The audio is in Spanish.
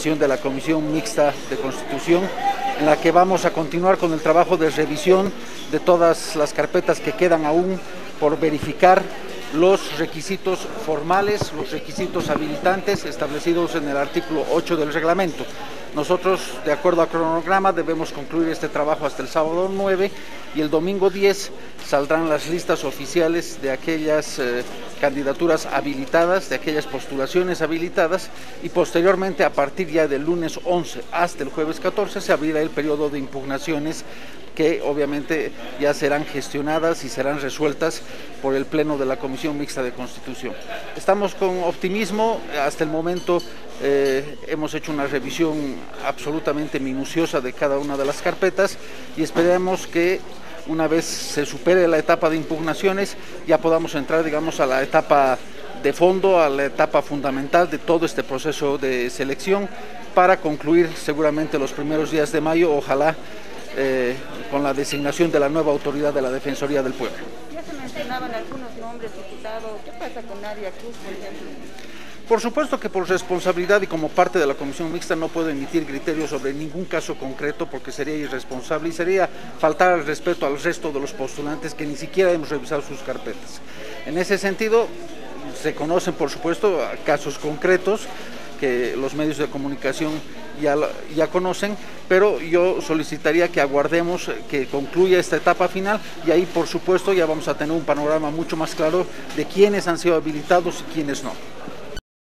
sesión de la Comisión Mixta de Constitución, en la que vamos a continuar con el trabajo de revisión de todas las carpetas que quedan aún por verificar los requisitos formales, los requisitos habilitantes establecidos en el artículo 8 del reglamento. Nosotros, de acuerdo al cronograma, debemos concluir este trabajo hasta el sábado 9 y el domingo 10 saldrán las listas oficiales de aquellas candidaturas habilitadas, de aquellas postulaciones habilitadas, y posteriormente, a partir ya del lunes 11 hasta el jueves 14, se abrirá el periodo de impugnaciones que obviamente ya serán gestionadas y serán resueltas por el Pleno de la Comisión Mixta de Constitución. Estamos con optimismo. Hasta el momento hemos hecho una revisión absolutamente minuciosa de cada una de las carpetas y esperamos que una vez se supere la etapa de impugnaciones ya podamos entrar, digamos, a la etapa de fondo, a la etapa fundamental de todo este proceso de selección, para concluir seguramente los primeros días de mayo, ojalá con la designación de la nueva autoridad de la Defensoría del Pueblo. Ya se mencionaban algunos nombres, diputado. ¿Qué pasa con Nadia Cruz, por ejemplo? Por supuesto que por responsabilidad y como parte de la Comisión Mixta no puedo emitir criterios sobre ningún caso concreto, porque sería irresponsable y sería faltar al respeto al resto de los postulantes que ni siquiera hemos revisado sus carpetas. En ese sentido, se conocen, por supuesto, casos concretos que los medios de comunicación ya conocen, pero yo solicitaría que aguardemos que concluya esta etapa final y ahí, por supuesto, ya vamos a tener un panorama mucho más claro de quiénes han sido habilitados y quiénes no.